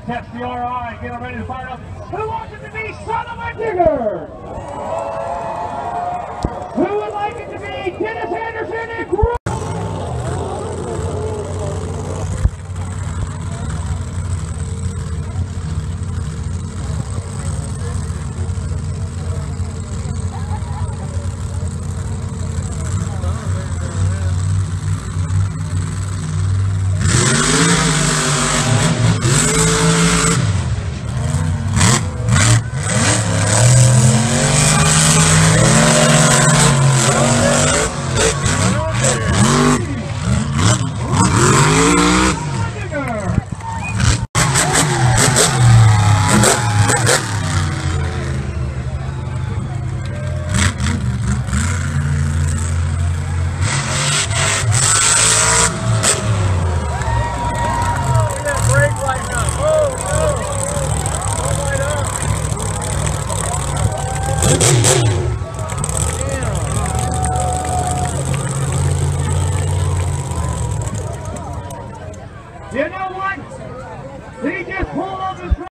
Test the RI, get them ready to fire up. Who wants it to be Son of a Digger? Who would like it to be Dennis Anderson